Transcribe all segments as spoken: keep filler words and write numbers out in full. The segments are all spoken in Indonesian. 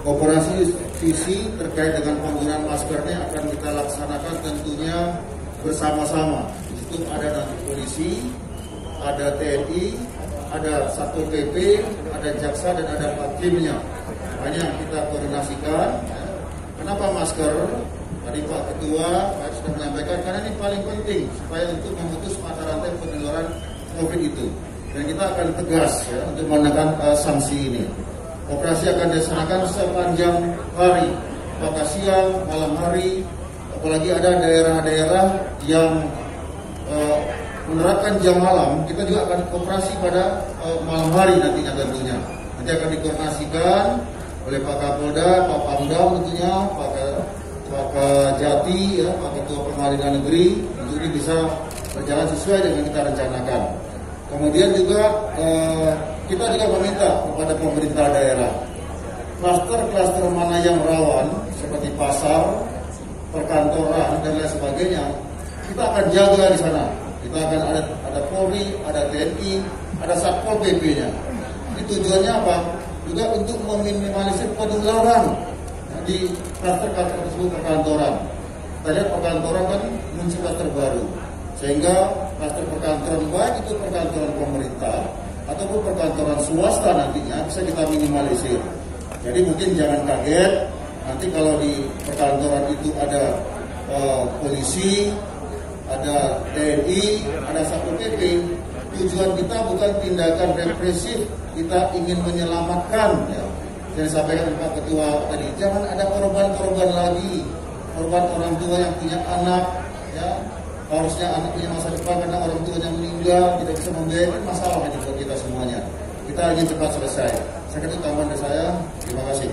Operasi visi terkait dengan penggunaan maskernya akan kita laksanakan tentunya bersama-sama. Di situ ada nanti polisi, ada T N I, ada Satpol P P, ada jaksa dan ada hakimnya. Hanya yang kita koordinasikan. Kenapa masker? Tadi Pak Ketua Pak sudah menyampaikan karena ini paling penting supaya untuk memutus mata rantai penularan COVID itu. Dan kita akan tegas ya, untuk menekan uh, sanksi ini. Operasi akan dilaksanakan sepanjang hari, apakah siang, malam hari, apalagi ada daerah-daerah yang uh, menerapkan jam malam, kita juga akan operasi pada uh, malam hari nantinya tentunya. Nanti akan dikoordinasikan oleh Pak Kapolda, Pak Pangdam tentunya, Pak, Pak Kajati, ya, Pak Ketua Pengadilan Negeri, untuk ini bisa berjalan sesuai dengan kita rencanakan. Kemudian juga uh, kita juga meminta kepada pemerintah daerah, klaster-klaster mana yang rawan seperti pasar, perkantoran dan lain sebagainya, kita akan jaga di sana. Kita akan ada ada Polri, ada T N I, ada Satpol P P-nya. Ini tujuannya apa? Juga untuk meminimalisir penularan di klaster-klaster tersebut perkantoran. Kita lihat perkantoran kan muncul klaster baru, sehingga klaster perkantoran baik itu perkantoran pemerintah ataupun perkantoran swasta nantinya bisa kita minimalisir. Jadi mungkin jangan kaget nanti kalau di perkantoran itu ada uh, polisi, ada T N I, ada Satpol P P. Tujuan kita bukan tindakan represif, kita ingin menyelamatkan. Ya. Yang disampaikan Pak Ketua tadi, jangan ada korban-korban lagi, korban orang tua yang punya anak, ya. Harusnya anak punya masa depan karena orang tuanya meninggal, tidak bisa membiayai, masalah ini buat kita semuanya. Kita ingin cepat selesai. Saya kira itu tambahan dari saya. Terima kasih.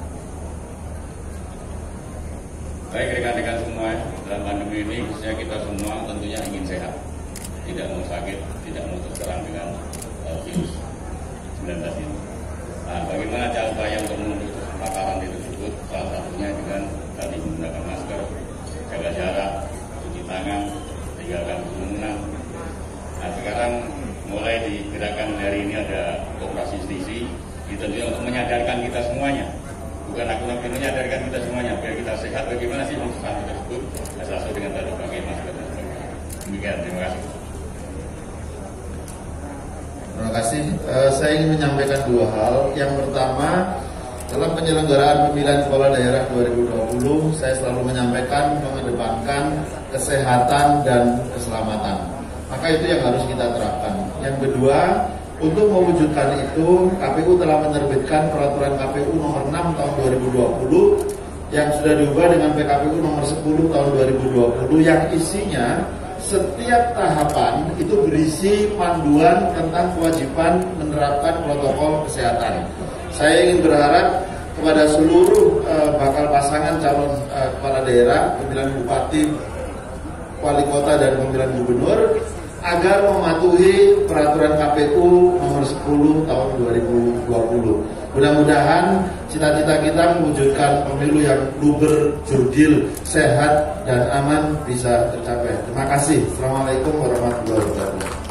Baik rekan-rekan semua, dalam pandemi ini khususnya kita semua tentunya ingin sehat, tidak mau sakit, tidak mau terserang dengan uh, virus sembilan belas ini. Nah, bagaimana cara upaya untuk menutup mata rantai tersebut? Salah satunya dengan tadi menggunakan masker, jaga jarak, cuci tangan, tinggalkan kerumunan. Nah, sekarang mulai digerakkan hari ini ada operasi justisi, itu tentunya untuk menyadarkan kita semuanya. Bukan aku tapi menyadarkan kita semuanya biar kita sehat. Bagaimana sih maksud tersebut? Sesuai dengan tadi pakai masker dan sebagainya. Demikian, terima kasih. Terima kasih. Uh, saya ingin menyampaikan dua hal. Yang pertama, dalam penyelenggaraan pemilihan kepala daerah dua ribu dua puluh, saya selalu menyampaikan mengedepankan kesehatan dan keselamatan. Maka itu yang harus kita terapkan. Yang kedua, untuk mewujudkan itu, K P U telah menerbitkan peraturan K P U nomor enam tahun dua ribu dua puluh yang sudah diubah dengan P K P U nomor sepuluh tahun dua ribu dua puluh yang isinya setiap tahapan itu berisi panduan tentang kewajiban menerapkan protokol kesehatan. Saya ingin berharap kepada seluruh uh, bakal pasangan calon uh, kepala daerah, pemilihan bupati, wali kota dan pemilihan gubernur agar mematuhi peraturan K P U nomor sepuluh tahun dua ribu dua puluh. Mudah-mudahan cita-cita kita mewujudkan pemilu yang luber, jurdil, sehat dan aman bisa tercapai. Terima kasih. Assalamualaikum warahmatullahi wabarakatuh.